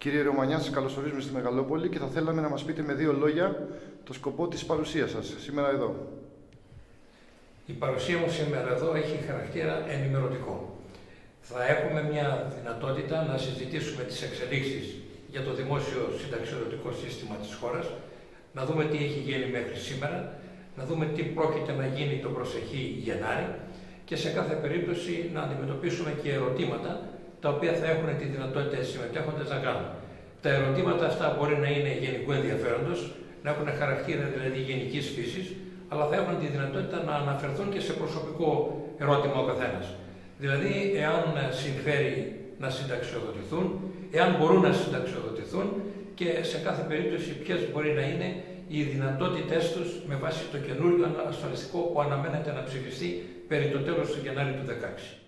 Κύριε Ρωμανιά, σας καλωσορίζουμε στη Μεγαλόπολη και θα θέλαμε να μας πείτε με δύο λόγια το σκοπό της παρουσίας σας σήμερα εδώ. Η παρουσία μου σήμερα εδώ έχει χαρακτήρα ενημερωτικό. Θα έχουμε μια δυνατότητα να συζητήσουμε τις εξελίξεις για το δημόσιο συνταξιοδοτικό σύστημα της χώρας, να δούμε τι έχει γίνει μέχρι σήμερα, να δούμε τι πρόκειται να γίνει το προσεχή Γενάρη και σε κάθε περίπτωση να αντιμετωπίσουμε και ερωτήματα τα οποία θα έχουν τη δυνατότητα οι συμμετέχοντες να κάνουν. Τα ερωτήματα αυτά μπορεί να είναι γενικού ενδιαφέροντος, να έχουν χαρακτήρα δηλαδή γενικής φύσης, αλλά θα έχουν τη δυνατότητα να αναφερθούν και σε προσωπικό ερώτημα ο καθένας. Δηλαδή, εάν συμφέρει να συνταξιοδοτηθούν, εάν μπορούν να συνταξιοδοτηθούν και σε κάθε περίπτωση ποιες μπορεί να είναι οι δυνατότητές τους με βάση το καινούριο ασφαλιστικό που αναμένεται να ψηφιστεί περί το τέλος του Γενάρη του 2016.